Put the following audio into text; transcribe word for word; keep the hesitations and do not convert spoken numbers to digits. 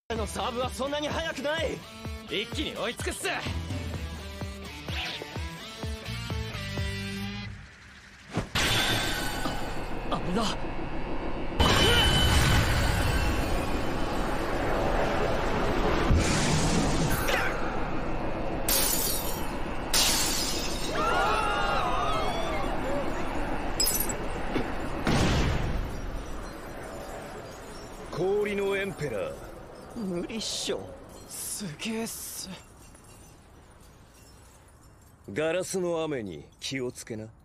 のサーブはそんなに速くない。一気に追いつくっす。あ、あれだ。 氷のエンペラー、 無理っしょ。すげえっす。 ガラスの雨に気をつけな。